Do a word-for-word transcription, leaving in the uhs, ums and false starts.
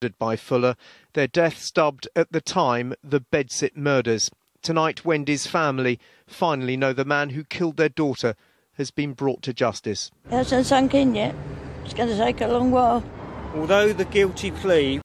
by Fuller, their deaths dubbed at the time the Bedsit murders. Tonight, Wendy's family finally know the man who killed their daughter has been brought to justice. It hasn't sunk in yet. It's going to take a long while. Although the guilty plea